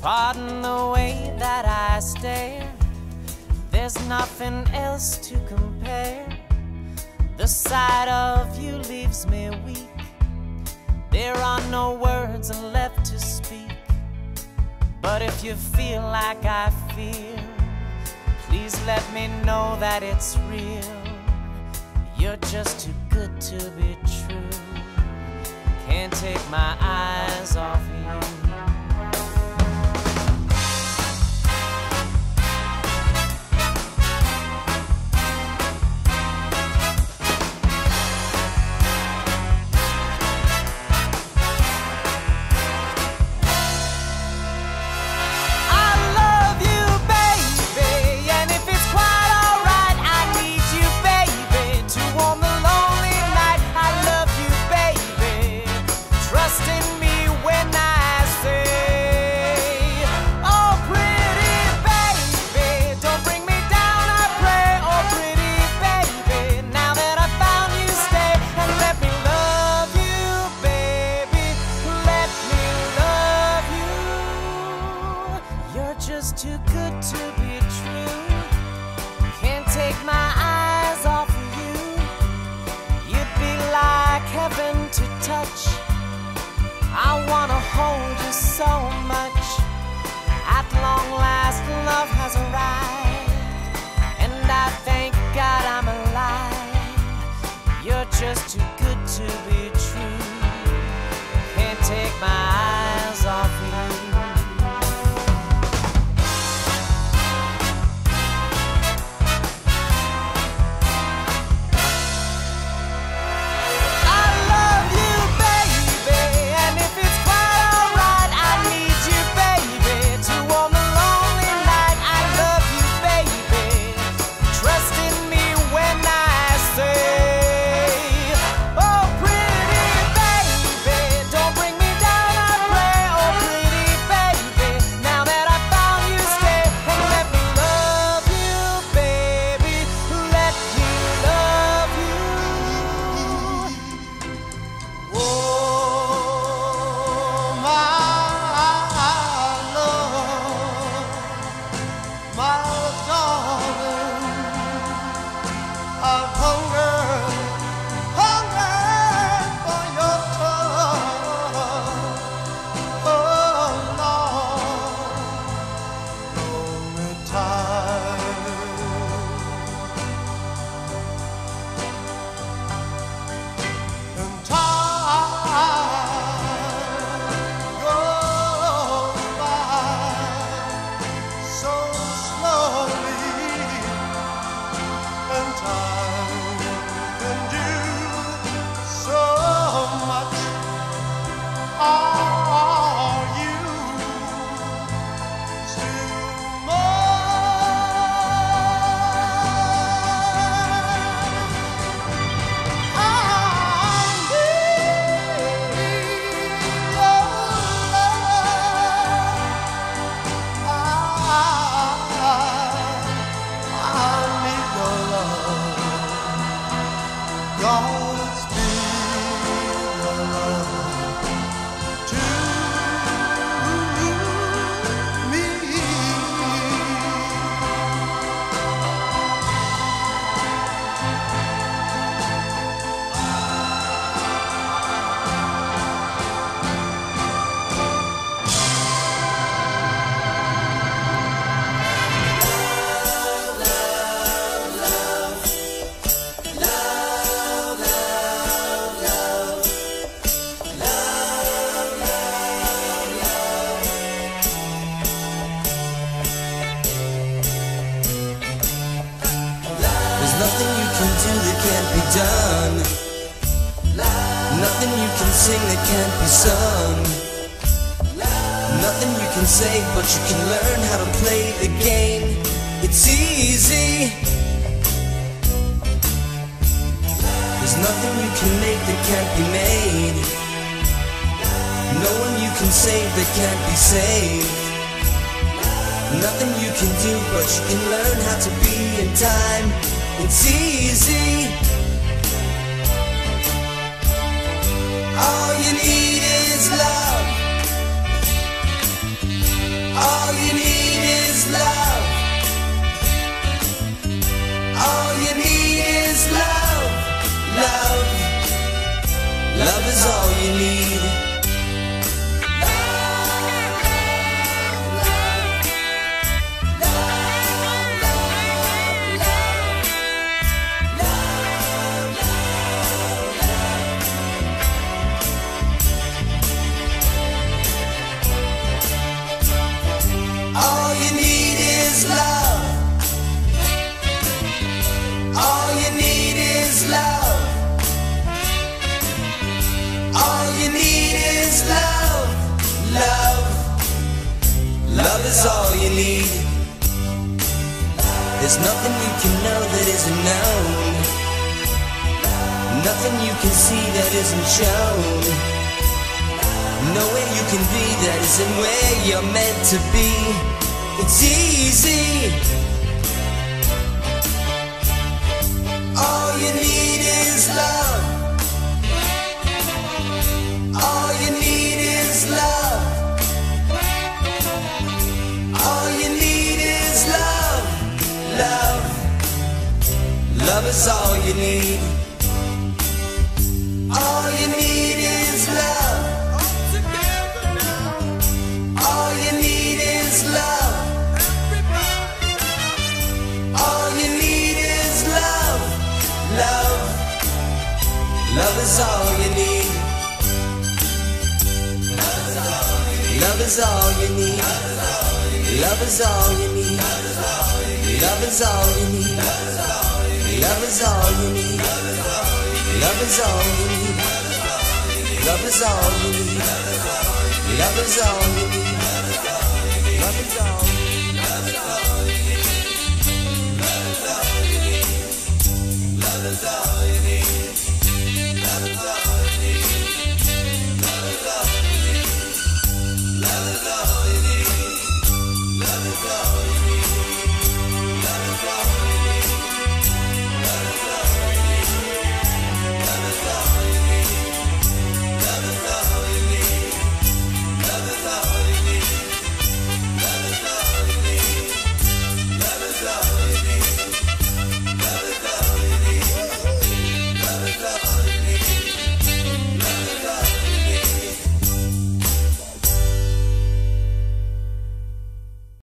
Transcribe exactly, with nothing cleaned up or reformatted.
Pardon the way that I stare, there's nothing else to compare. The sight of you leaves me weak. There are no words left to speak. But if you feel like I feel, please let me know that it's real. You're just too good to be true. Can't take my eyes off you. Just too good to be true. Can't take my eyes off of you. You'd be like heaven to touch. I wanna hold you so much. At long last, love has arrived, and I thank God I'm alive. You're just too good to be true. Can't take my eyes off you. Nothing you can do that can't be done. Nothing you can sing that can't be sung. Nothing you can say, but you can learn how to play the game. It's easy. There's nothing you can make that can't be made. No one you can save that can't be saved. Nothing you can do, but you can learn how to be in time. It's easy. All you need is love. is all you need. There's nothing you can know that isn't known, nothing you can see that isn't shown, nowhere you can be that isn't where you're meant to be. It's easy. All you need is love. All you need is love. All you need is love. Love. Love is all you need. All you need is love. All you need is love. All you need is love. Love. Love is all you need. Love is all you need. Love is all you need. Love is all you need. Love is all you need. Love is all you need. Love is all you need. Love is all you need. Love is all you need.